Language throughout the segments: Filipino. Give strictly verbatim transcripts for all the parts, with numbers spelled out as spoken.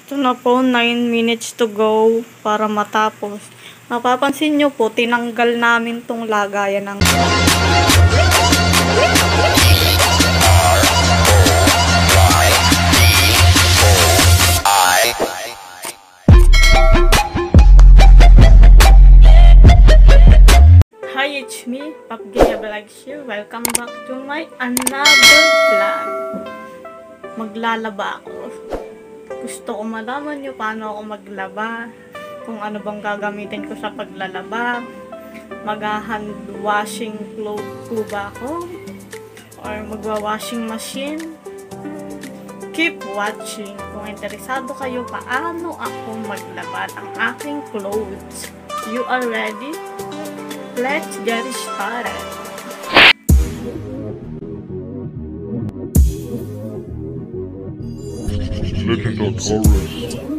Ito na po, nine minutes to go para matapos. Napapansin nyo po, tinanggal namin tong lagayan ng... Hi, it's me, Papgaya Vlogs here. Welcome back to my another vlog. Maglalaba ako. Gusto ko malaman nyo paano ako maglaba, kung ano bang gagamitin ko sa paglalaba, mag-hand washing clothes po ba ako, or magwa-washing machine. Keep watching kung interesado kayo paano ako maglaba ng aking clothes. You are ready? Let's get started! Legend of Taurus.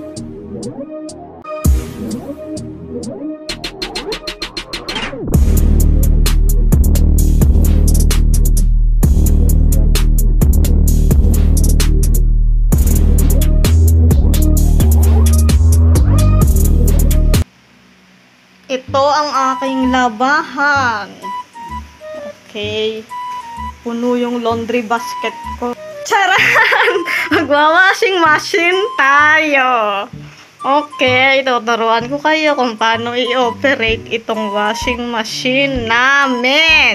Ito ang aking labahan. Okay. Puno yung laundry basket ko. Charan! Magwa-washing machine tayo. Okay, tuturuan ko kayo kung paano i-operate itong washing machine namin.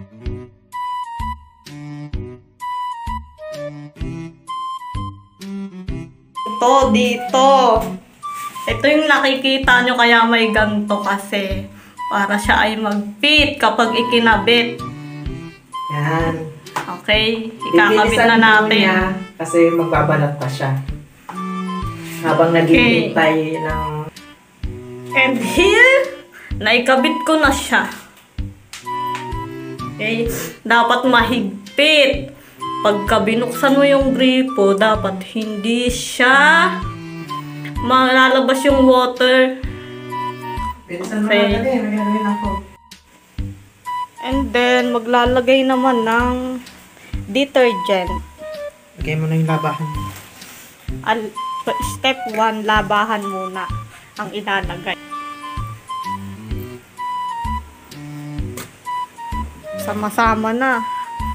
Ito dito. Ito yung nakikita nyo kaya may ganto kasi para siya ay mag-fit kapag ikinabit. Yan. Okay, ikakabit na natin. Niya kasi magbabalat pa siya. Habang naghihintay okay. ng... And here, naikabit ko na siya. Okay, dapat mahigpit. Pagka binuksan mo yung gripo, dapat hindi siya malalabas yung water. Bilisan mo natin eh, magagawin ako. And then, maglalagay naman ng detergent. Lagay mo na yung labahan. Al step one, labahan muna ang ilalagay. Sama-sama na.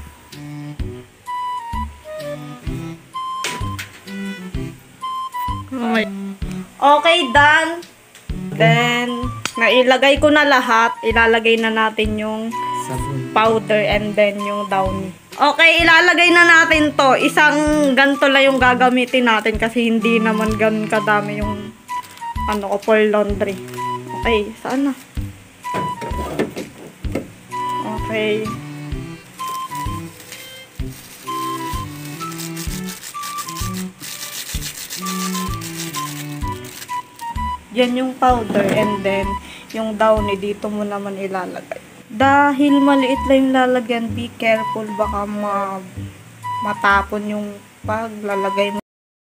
Okay, done. Then, nailagay ko na lahat. Ilalagay na natin yung sabon, powder, and then yung downy. Okay, ilalagay na natin to. Isang ganito lang yung gagamitin natin kasi hindi naman ganun kadami yung ano ko for laundry. Okay, saan na? Okay. Yan yung powder, and then yung downy dito mo naman ilalagay. Dahil maliit lang yung lalagyan, be careful, baka ma matapon yung paglalagay mo.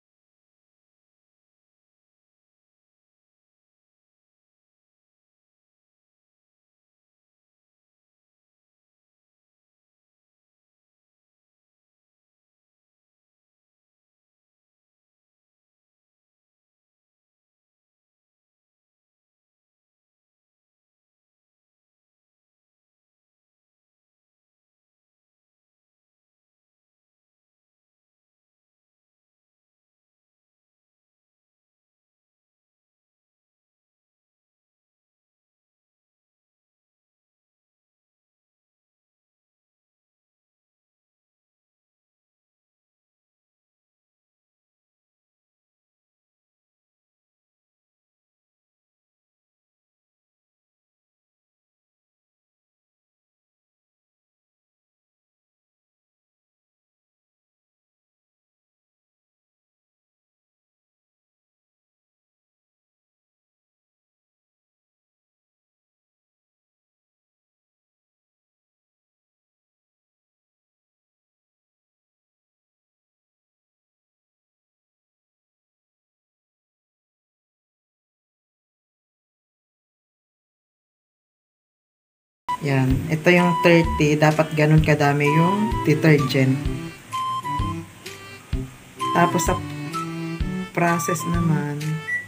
Yan. Ito yung thirty. Dapat ganun kadami yung detergent. Tapos sa process naman,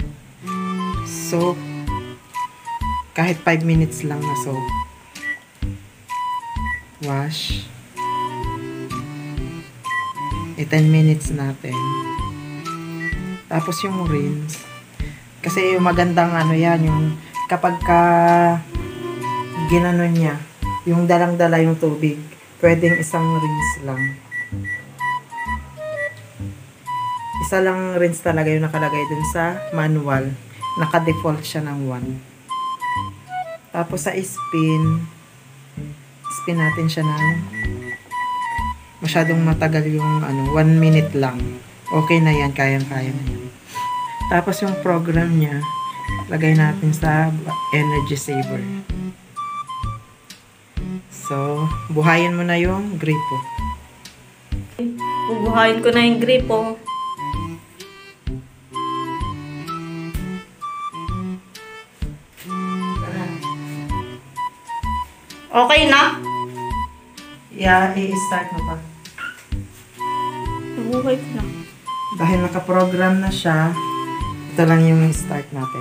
soap, kahit five minutes lang na soap. Wash. E ten minutes natin. Tapos yung rinse. Kasi yung magandang ano yan, yung kapag ka ginanon niya, yung dalang-dala yung tubig, pwedeng isang rinse lang. Isa lang rinse talaga yung nakalagay dun sa manual. Naka-default siya ng one. Tapos sa spin, spin natin siya ng masyadong matagal yung ano, one minute lang. Okay na yan, kayang-kaya na yan. Tapos yung program niya, lagay natin sa energy saver. So, buhayin mo na yung gripo. Bubuhayin ko na yung gripo. Okay na? Yeah, i-start mo pa. Bubuhay ko na. Dahil nakaprogram na siya, ito lang yung start natin.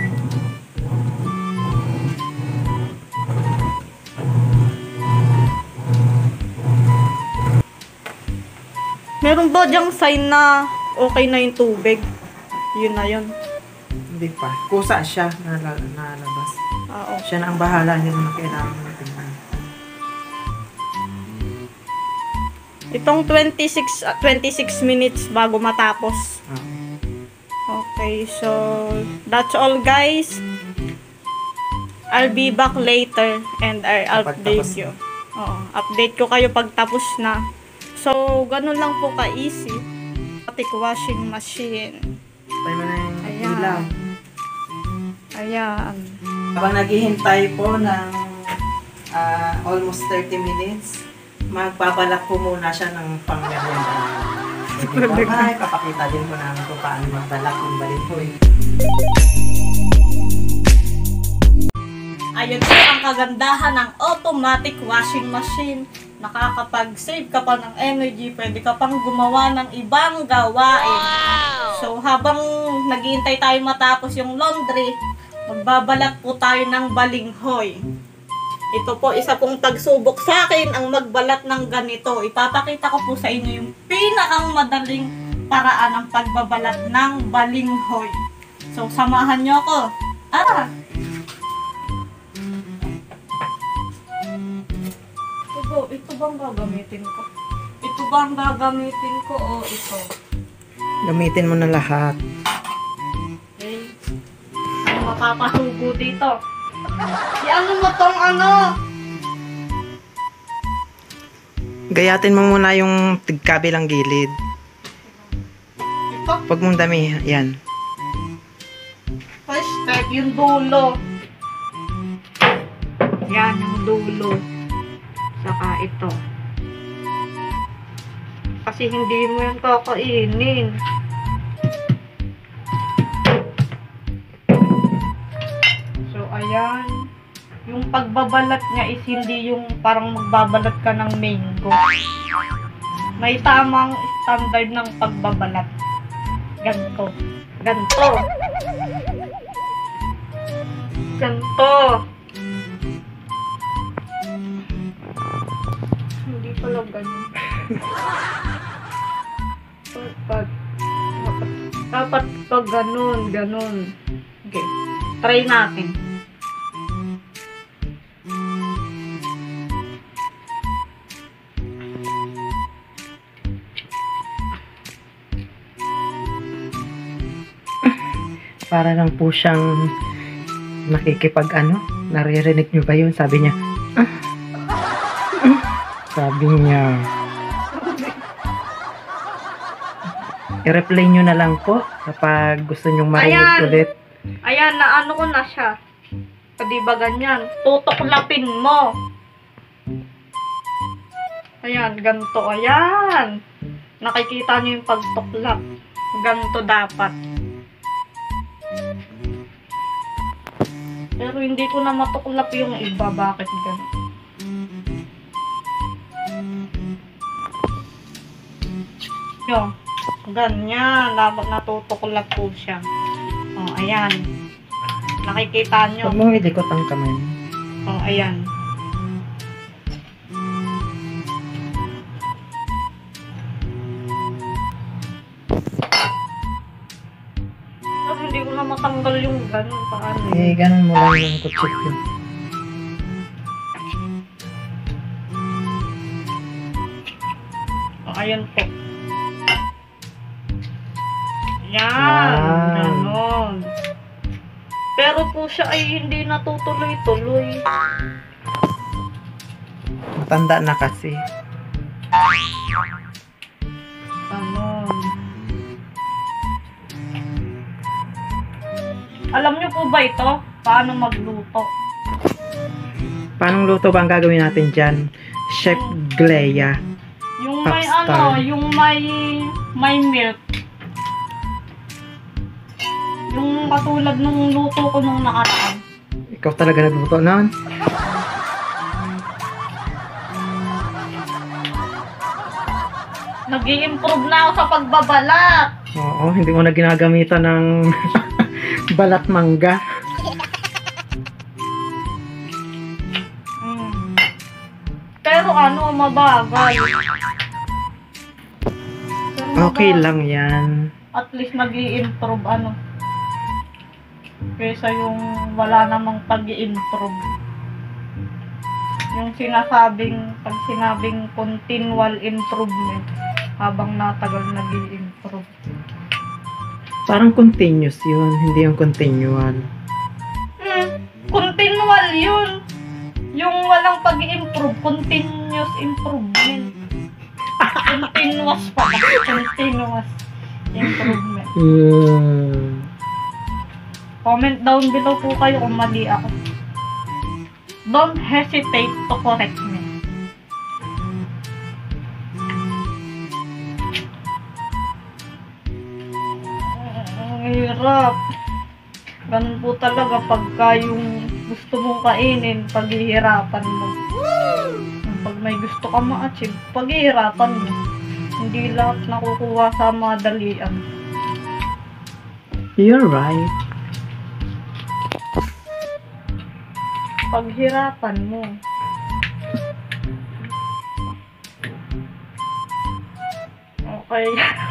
Meron ba diyang sign na okay na yung tubig? Yun na yun. Hindi pa. Kusa siya na nalabas. Ah, okay. Siya na ang bahala, hindi mo na kailangan natin. Itong twenty-six, uh, twenty-six minutes bago matapos. Ah. Okay, so that's all guys. I'll be back later and I'll update Pagtapos you. Oo, update ko kayo pag tapos na. So, ganun lang po ka-easy. Automatic washing machine. Tayo mo na yung Ayan. ilaw. Ayan. Habang naghihintay po ng ah, almost thirty minutes, magbabalak po muna siya ng pangmerienda. Bye-bye. Papakita din po namin kung paano magbalak ng balitoy. Ayun po ang kagandahan ng automatic washing machine. Nakakapag-save ka pa ng energy, pwede ka pang gumawa ng ibang gawain. So habang naghihintay tayo matapos yung laundry, magbabalat po tayo ng balinghoy. Ito po, isa pong tagsubok sa akin ang magbalat ng ganito. Ipapakita ko po sa inyo yung pinakang madaling paraan ng pagbabalat ng balinghoy. So, samahan nyo ako. Ah! Ito ba, ito bang gagamitin ko? Ito bang gagamitin ko o ito? Gamitin mo na lahat. Okay. Ano mapapasubo dito? Si ano mo tong ano? Gayatin mo muna yung tigkabilang gilid. Ito? Pag mong dami, yan. First step, yung dulo. Yan, yung dulo. Saka ito. Kasi hindi mo yan kakainin. So, ayan. Yung pagbabalat niya is hindi yung parang magbabalat ka ng mango. May tamang standard ng pagbabalat. Ganto. Ganto. Ganto. Hindi pala ganun. Dapat, dapat, dapat pag ganun, ganun. Okay. Try natin. Para lang po siyang nakikipag ano, naririnig nyo ba yun? Sabi niya, ah, ah, sabi niya. I-replay nyo na lang po kapag gusto nyong marinig Ayan. ulit. Ayan, naano ko na siya. O, diba ganyan? Tutuklapin mo. Ayan, ganito. Ayan. Nakikita niyo yung pagtuklap. Ganito dapat. Pero hindi ko na matuklap yung iba. Bakit ganun? Yo. Ganyan. Dapat natutuklat po siya. O, ayan. Nakikita nyo. Huwag mong ilikot ang kamay. O, ayan. Pero hindi ko na matanggal yung ganun. Paano Eh, yun? ganun mo lang yung kutsilyo. O, ayan po. Yan. Yan. Ganon. Pero po siya ay hindi natutuloy-tuloy. Matanda na kasi. Ganon. Alam niyo po ba ito? Paano magluto? Paano luto ba ang gagawin natin dyan? Chef Glea. Yung may Popstar. ano, yung may may milk. Yung katulad nung luto ko nung nakaraan. Ikaw talaga nagluto noon? Nag-i-improve na ako sa pagbabalat. Oo, hindi mo na ginagamitan ng balat mangga. Mm. Pero ano, mabagal. Pero Okay mabagal. lang yan. At least nag-i-improve ano. Kaysa yung wala namang pag-i-improve. Yung sinasabing, pag sinabing continual improvement, habang natagal nag-i-improve. Parang continuous yun, hindi yung continual. Hmm, continual yun. Yung walang pag-i-improve, continuous improvement. Continuous pa. Continuous improvement. Hmm. Comment down below po kayo kung mali ako. Don't hesitate to correct me. Ang hirap. Ganun po talaga pagka yung gusto mong kainin, paghihirapan mo. Pag may gusto ka ma-achieve, paghihirapan mo. Hindi lahat nakukuha sa madalian. You're right. Paghirapan mo. Okay.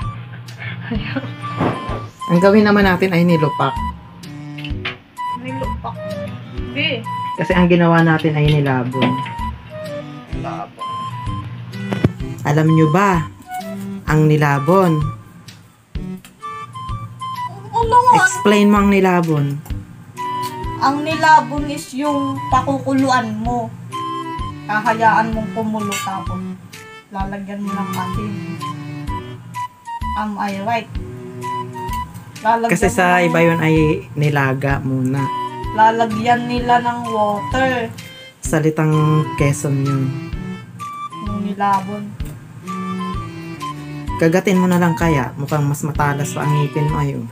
Ang gawin naman natin ay nilupak. Nilupak. Hindi. Kasi ang ginawa natin ay nilabon. Labang. Alam nyo ba, ang nilabon? Ano nga? Explain mo ang nilabon. Ang nilabon is yung pakukuluan mo. Kahayaan mong kumulo tapos lalagyan mo ng asin. Am I right? Lalagyan Kasi sa mo- iba yun ay nilaga muna. lalagyan nila ng water Salitang Quezon yun. yung nilabon. Kagatin mo na lang kaya. Mukhang mas matalas pa ang ngipin mo ayun.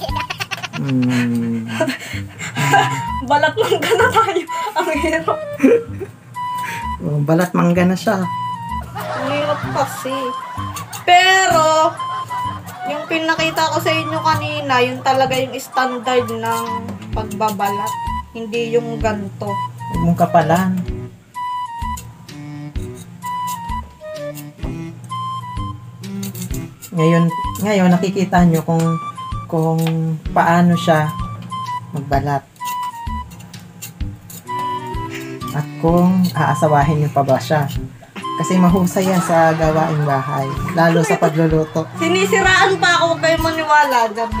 Hmm. Balat lang ka na tayo. Ang hirap. Oh, balat mangga na siya. Ang hirap kasi. Pero, yung pinakita ko sa inyo kanina, yun talaga yung standard ng pagbabalat. Hindi yung ganto. Huwag mong kapalan. Ngayon, ngayon nakikita nyo kung kung paano siya magbalat. At kung aasawahin nyo pa ba siya. Kasi mahusay yan sa gawaing bahay. Lalo sa pagluluto. Sinisiraan pa ako, huwag kayo maniwala dyan.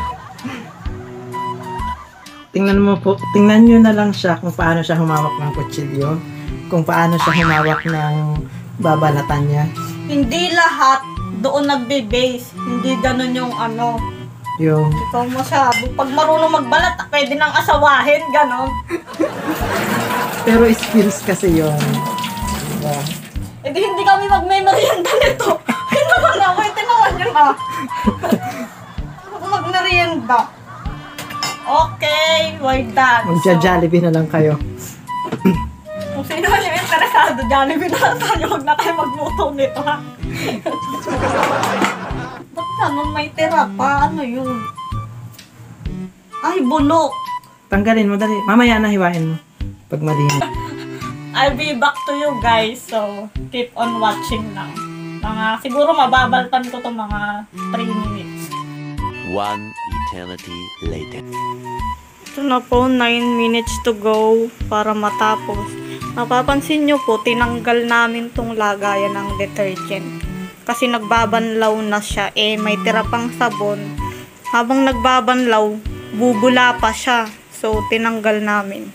Tingnan mo po, tingnan nyo na lang siya kung paano siya humawak ng kutsilyo. Kung paano siya humawak ng babalatan niya. Hindi lahat doon nagbe-base. Hindi ganun yung ano. Yung, Ikaw masyado. Pag marunong magbalat, pwede nang asawahin, ganon. pero skills kasi yun. Diba? E di hindi kami magme-merienda nito. Tinawan na ako, tinawan nyo na. Mag-merienda. Okay, we're done. Magja-Jollibee na lang kayo. Kung sino man yung interesado, Jollibee na lang tayo. Huwag na tayo magluto nito, ha? Ba't Ano may tira pa? Ano yun? Ay, bulok. Tanggalin mo, dali. Mamaya na hiwain mo. Pag malinis. I'll be back to you guys. So, keep on watching lang. Mga, siguro mababaltan ko to mga three minutes. One eternity later. Ito na po, nine minutes to go para matapos. Napapansin nyo po, tinanggal namin tong lagayan ng detergent. Kasi nagbabanlaw na siya. Eh, may tira pang sabon. Habang nagbabanlaw, bubula pa siya. So, tinanggal namin.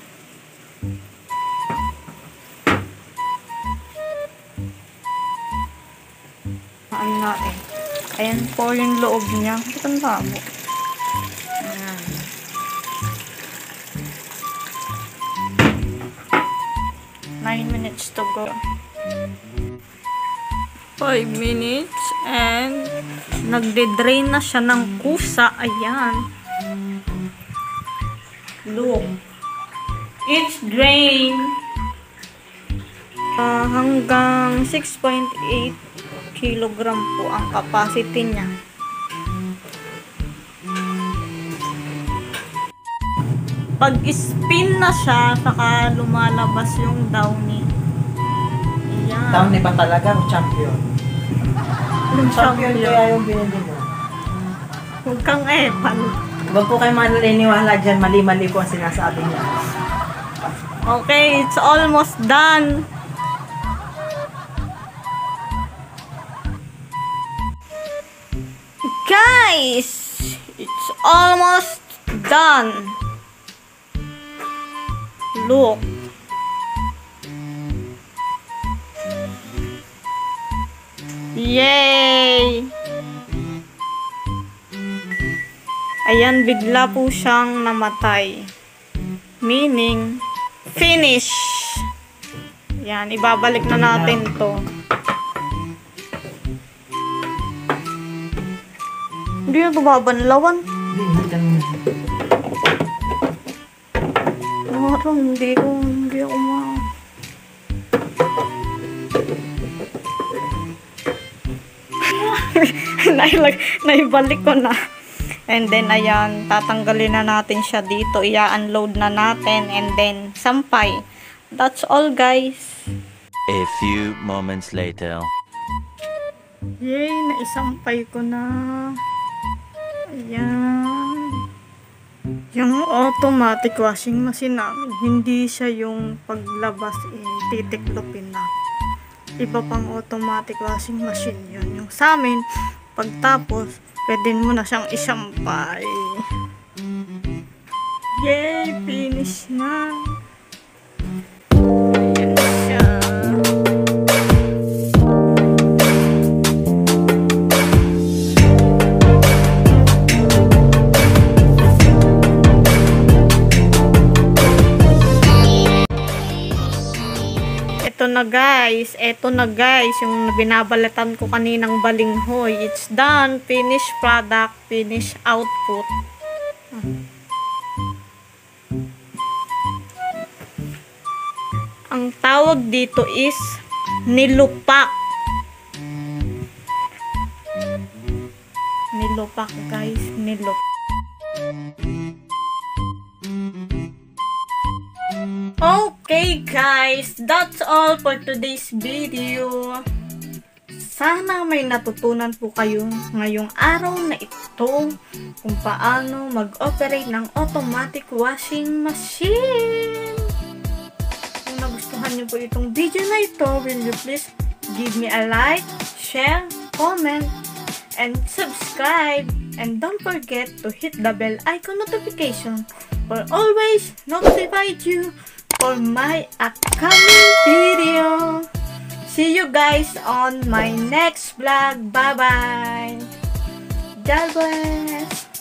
Ano nga eh. Ayan po yung loob niya. Ba't ang labo? Ayan. Nine minutes to go. Five minutes and nagde-drain na siya ng kusa. Ayan. Look. It's drain. Uh, hanggang six point eight kilogram po ang capacity niya. Pag spin na siya, saka lumalabas yung downy. Ayan. Downy ba talaga o champion? Yung Champion champion. kaya yung binili mo. Huwag kang epal. Huwag po kayo maniniwala dyan. Mali-mali po ang sinasabi niya. Okay, it's almost done. Guys, it's almost done. Look. Yay! Ayan, bigla po siyang namatay. Meaning, finish. Yan, ibabalik na natin to. Hindi na ito babanlawan. Hindi, Parang hindi ko, hindi ako ma... Nailag, naibalik ko na. And then, ayan, tatanggalin na natin siya dito. I-unload na natin. And then, sampay. That's all, guys. A few moments later. Yay, naisampay ko na. Ayan. Yung automatic washing machine namin, hindi siya yung paglabas, eh, titiklopin na. Iba pang automatic washing machine yun. Yung sa amin, pagtapos, pwede mo na siyang isampay. Yay! Finish na! Ayan na siya. Ito na guys, ito na guys, yung binabalatan ko kaninang balinghoy. It's done, finished product, finished output. Ang tawag dito is nilupak. Nilupak guys, nilupak. Okay guys, that's all for today's video. Sana may natutunan po kayo ngayong araw na ito kung paano mag-operate ng automatic washing machine. Kung nagustuhan niyo po itong video na ito, will you please give me a like, share, comment, and subscribe. And don't forget to hit the bell icon notification for always notified you for my upcoming video. See you guys on my next vlog. Bye bye. God bless.